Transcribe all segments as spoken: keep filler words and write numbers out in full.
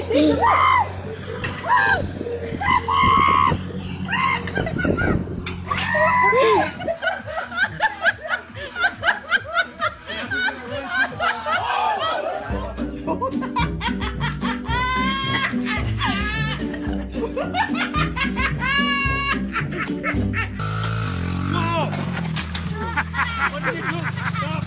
What did you do? Stop!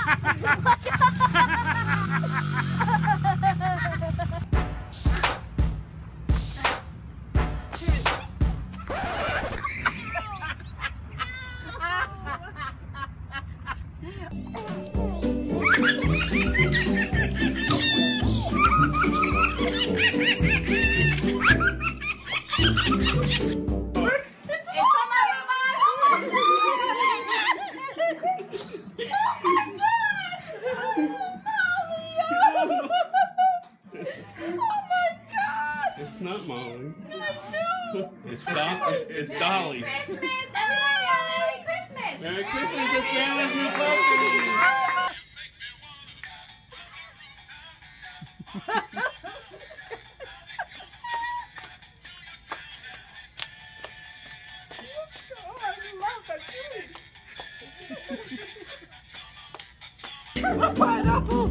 It's not Molly. No, it's, Do it's, it's Dolly. Merry Christmas! Everybody, Merry Christmas! Merry Christmas! It's Santa's new puppy! Pineapple!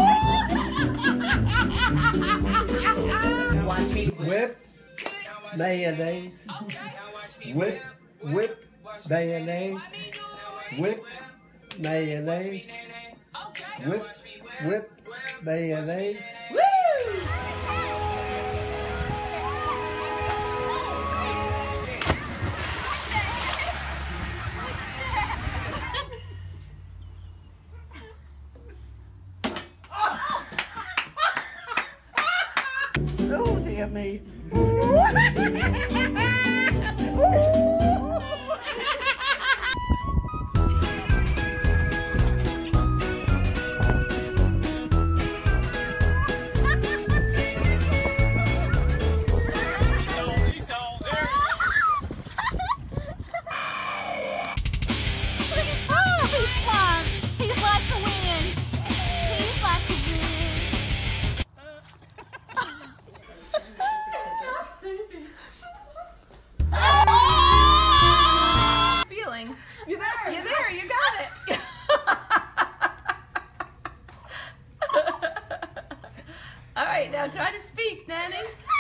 Watch me Whip, mayonnaise. Whip, whip, mayonnaise. Whip, mayonnaise. Whip, whip, mayonnaise. Oh, dear me. You're there. You're there. You got it. All right, now try to speak, Nanny.